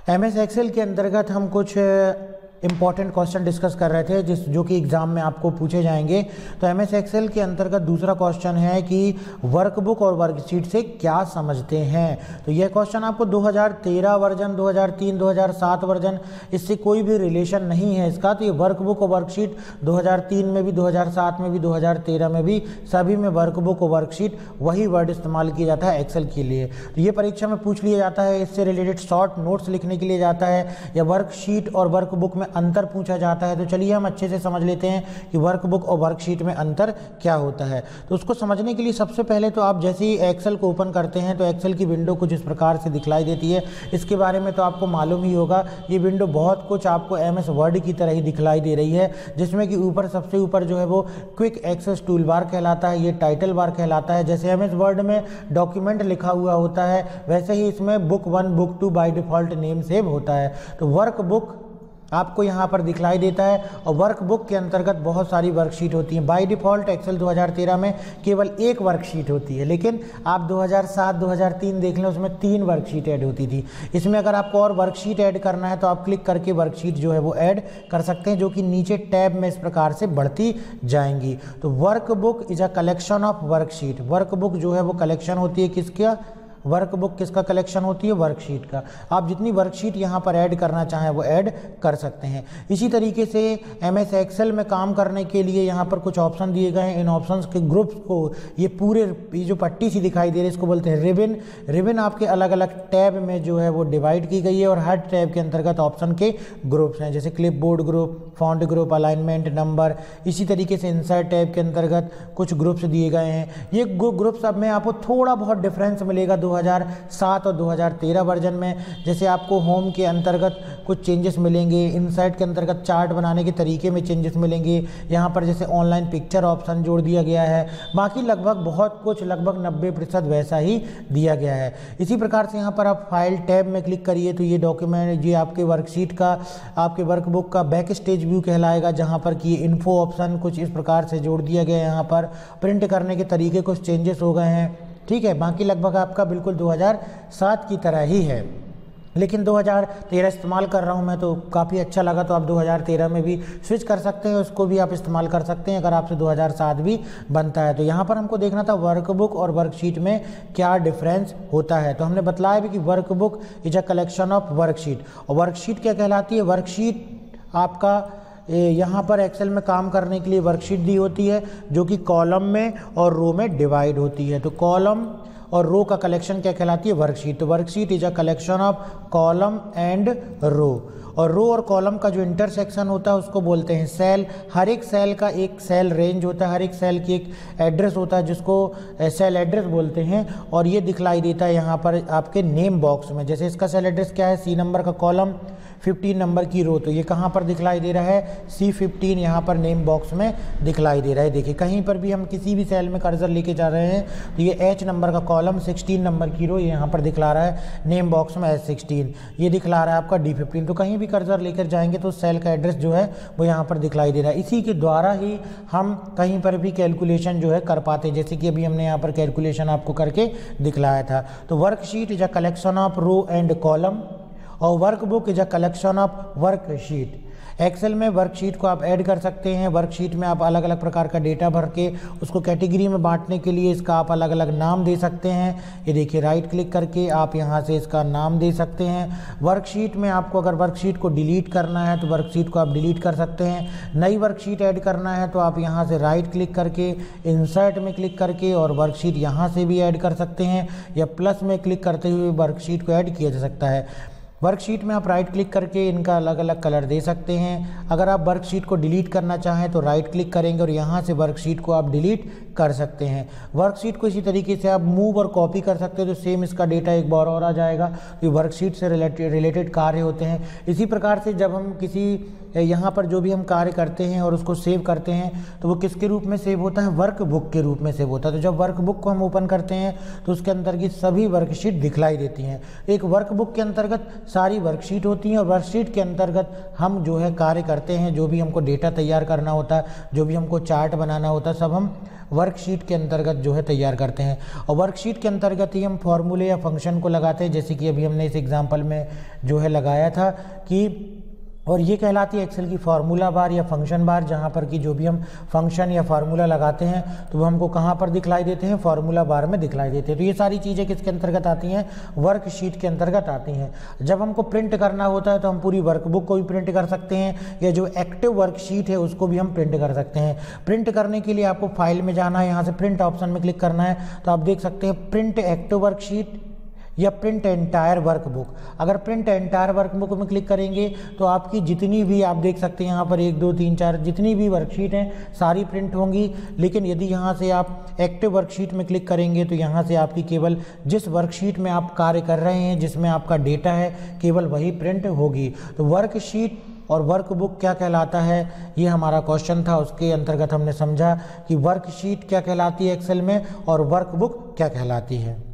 MS Excel के अंतर्गत हम कुछ इंपॉर्टेंट क्वेश्चन डिस्कस कर रहे थे जो कि एग्जाम में आपको पूछे जाएंगे। तो एमएस एक्सेल के अंतर्गत दूसरा क्वेश्चन है कि वर्कबुक और वर्कशीट से क्या समझते हैं। तो यह क्वेश्चन आपको 2013 वर्जन, 2003, 2007 वर्जन, इससे कोई भी रिलेशन नहीं है इसका। तो ये वर्कबुक और वर्कशीट 2003 में भी, 2007 में भी, 2013 में भी, सभी में वर्कबुक और वर्कशीट वही वर्ड इस्तेमाल किया जाता है एक्सेल के लिए। तो ये परीक्षा में पूछ लिया जाता है, इससे रिलेटेड शॉर्ट नोट्स लिखने के लिए जाता है, या वर्कशीट और वर्कबुक में अंतर पूछा जाता है। तो चलिए हम अच्छे से समझ लेते हैं कि वर्कबुक और वर्कशीट में अंतर क्या होता है। तो उसको समझने के लिए सबसे पहले तो आप जैसे ही एक्सेल को ओपन करते हैं तो एक्सेल की विंडो कुछ इस प्रकार से दिखलाई देती है। इसके बारे में तो आपको मालूम ही होगा, ये विंडो बहुत कुछ आपको एमएस वर्ड की तरह ही दिखलाई दे रही है, जिसमें कि ऊपर सबसे ऊपर जो है वो क्विक एक्सेस टूल बार कहलाता है, ये टाइटल बार कहलाता है। जैसे एमएस वर्ड में डॉक्यूमेंट लिखा हुआ होता है, वैसे ही इसमें book 1 book 2 by default name save होता है। तो वर्कबुक आपको यहाँ पर दिखलाई देता है, और वर्कबुक के अंतर्गत बहुत सारी वर्कशीट होती हैं। बाय डिफ़ॉल्ट एक्सेल 2013 में केवल एक वर्कशीट होती है, लेकिन आप 2007, 2003 देख लें, उसमें 3 वर्कशीट ऐड होती थी। इसमें अगर आपको और वर्कशीट ऐड करना है तो आप क्लिक करके वर्कशीट जो है वो ऐड कर सकते हैं, जो कि नीचे टैब में इस प्रकार से बढ़ती जाएंगी। तो workbook is a collection of worksheet. Workbook जो है वो कलेक्शन होती है किसका? वर्कबुक किसका कलेक्शन होती है? वर्कशीट का। आप जितनी वर्कशीट यहाँ पर ऐड करना चाहें वो ऐड कर सकते हैं। इसी तरीके से एमएस एक्सेल में काम करने के लिए यहाँ पर कुछ ऑप्शन दिए गए हैं। इन ऑप्शंस के ग्रुप्स को ये पूरे ये जो पट्टी सी दिखाई दे रही है इसको बोलते हैं रिबन। रिबन आपके अलग अलग टैब में जो है वो डिवाइड की गई है, और हर टैब के अंतर्गत ऑप्शन के ग्रुप्स हैं, जैसे clipboard group, font group, alignment, number. इसी तरीके से इंसर्ट टैब के अंतर्गत कुछ ग्रुप्स दिए गए हैं। ये ग्रुप्स अब में आपको थोड़ा बहुत डिफरेंस मिलेगा 2007 और 2013 वर्जन में। जैसे आपको होम के अंतर्गत कुछ चेंजेस मिलेंगे, इनसाइट के अंतर्गत चार्ट बनाने के तरीके में चेंजेस मिलेंगे, यहाँ पर जैसे ऑनलाइन पिक्चर ऑप्शन जोड़ दिया गया है। बाकी लगभग बहुत कुछ, लगभग 90% वैसा ही दिया गया है। इसी प्रकार से यहाँ पर आप फाइल टैब में क्लिक करिए तो ये डॉक्यूमेंट, ये आपके वर्कशीट का, आपके वर्कबुक का बैक स्टेज व्यू कहलाएगा, जहाँ पर कि इन्फो ऑप्शन कुछ इस प्रकार से जोड़ दिया गया है। यहाँ पर प्रिंट करने के तरीके कुछ चेंजेस हो गए हैं, ठीक है। बाकी लगभग आपका बिल्कुल 2007 की तरह ही है, लेकिन 2013 इस्तेमाल कर रहा हूं मैं तो काफ़ी अच्छा लगा, तो आप 2013 में भी स्विच कर सकते हैं, उसको भी आप इस्तेमाल कर सकते हैं अगर आपसे 2007 भी बनता है। तो यहाँ पर हमको देखना था वर्कबुक और वर्कशीट में क्या डिफरेंस होता है। तो हमने बताया भी कि workbook is a collection of worksheet, और वर्कशीट क्या कहलाती है? वर्कशीट आपका यहाँ पर एक्सेल में काम करने के लिए वर्कशीट दी होती है, जो कि कॉलम में और रो में डिवाइड होती है। तो कॉलम और रो का कलेक्शन क्या कहलाती है? वर्कशीट। तो worksheet is a collection of column and row, और रो और कॉलम का जो इंटरसेक्शन होता है उसको बोलते हैं सेल। हर एक सेल का एक सेल रेंज होता है, हर एक सेल की एक एड्रेस होता है जिसको सेल एड्रेस बोलते हैं, और ये दिखलाई देता है यहाँ पर आपके नेम बॉक्स में। जैसे इसका सेल एड्रेस क्या है? C नंबर का कॉलम, 15 नंबर की रो। तो ये कहाँ पर दिखलाई दे रहा है? C15 यहाँ पर नेम बॉक्स में दिखलाई दे रहा है। देखिए कहीं पर भी हम किसी भी सेल में कर्सर लेके जा रहे हैं तो ये H नंबर का कॉलम, 16 नंबर की रो, ये यहाँ पर दिखला रहा है नेम बॉक्स में H16, ये दिखला रहा है आपका D15। तो कहीं भी कर्सर लेकर जाएंगे तो सेल का एड्रेस जो है वो यहाँ पर दिखलाई दे रहा है। इसी के द्वारा ही हम कहीं पर भी कैलकुलेशन जो है कर पाते हैं, जैसे कि अभी हमने यहाँ पर कैलकुलेशन आपको करके दिखलाया था। तो worksheet is a collection of row and column, और workbook is a collection of worksheet. Excel में वर्कशीट को आप ऐड कर सकते हैं। वर्कशीट में आप अलग अलग प्रकार का डेटा भर के उसको कैटेगरी में बांटने के लिए इसका आप अलग अलग नाम दे सकते हैं। ये देखिए राइट क्लिक करके आप यहाँ से इसका नाम दे सकते हैं। वर्कशीट में आपको अगर वर्कशीट को डिलीट करना है तो वर्कशीट को आप डिलीट कर सकते हैं। नई वर्कशीट ऐड करना है तो आप यहाँ से राइट क्लिक करके इंसर्ट में क्लिक करके और वर्कशीट यहाँ से भी ऐड कर सकते हैं, या प्लस में क्लिक करते हुए वर्कशीट को ऐड किया जा सकता है। वर्कशीट में आप राइट क्लिक करके इनका अलग अलग कलर दे सकते हैं। अगर आप वर्कशीट को डिलीट करना चाहें तो राइट क्लिक करेंगे और यहाँ से वर्कशीट को आप डिलीट कर सकते हैं। वर्कशीट को इसी तरीके से आप मूव और कॉपी कर सकते हैं, तो सेम इसका डेटा एक बार और आ जाएगा। तो ये वर्कशीट से रिलेटेड कार्य होते हैं। इसी प्रकार से जब हम किसी यहाँ पर जो भी हम कार्य करते हैं और उसको सेव करते हैं तो वो किसके रूप में सेव होता है? वर्कबुक के रूप में सेव होता है। तो जब वर्कबुक को हम ओपन करते हैं तो उसके अंतर्गत सभी वर्कशीट दिखलाई देती हैं। एक वर्कबुक के अंतर्गत सारी वर्कशीट होती हैं, और वर्कशीट के अंतर्गत हम जो है कार्य करते हैं, जो भी हमको डेटा तैयार करना होता है, जो भी हमको चार्ट बनाना होता है, सब हम वर्कशीट के अंतर्गत जो है तैयार करते हैं। और वर्कशीट के अंतर्गत ही हम फॉर्मूले या फंक्शन को लगाते हैं, जैसे कि अभी हमने इस एग्जाम्पल में जो है लगाया था कि, और ये कहलाती है एक्सेल की फार्मूला बार या फंक्शन बार, जहाँ पर कि जो भी हम फंक्शन या फार्मूला लगाते हैं तो वो हमको कहाँ पर दिखलाई देते हैं, फार्मूला बार में दिखलाई देते हैं। तो ये सारी चीज़ें किसके अंतर्गत आती हैं, वर्कशीट के अंतर्गत आती हैं। जब हमको प्रिंट करना होता है तो हम पूरी वर्कबुक को भी प्रिंट कर सकते हैं, या जो एक्टिव वर्कशीट है उसको भी हम प्रिंट कर सकते हैं। प्रिंट करने के लिए आपको फाइल में जाना है, यहाँ से प्रिंट ऑप्शन में क्लिक करना है, तो आप देख सकते हैं प्रिंट एक्टिव वर्कशीट या प्रिंट एंटायर वर्कबुक। अगर प्रिंट एंटायर वर्कबुक में क्लिक करेंगे तो आपकी जितनी भी, आप देख सकते हैं यहाँ पर 1 2 3 4 जितनी भी वर्कशीट हैं सारी प्रिंट होंगी। लेकिन यदि यहाँ से आप एक्टिव वर्कशीट में क्लिक करेंगे तो यहाँ से आपकी केवल जिस वर्कशीट में आप कार्य कर रहे हैं, जिसमें आपका डेटा है, केवल वही प्रिंट होगी। तो वर्कशीट और वर्कबुक क्या कहलाता है, ये हमारा क्वेश्चन था। उसके अंतर्गत हमने समझा कि वर्कशीट क्या कहलाती है एक्सेल में और वर्कबुक क्या कहलाती है।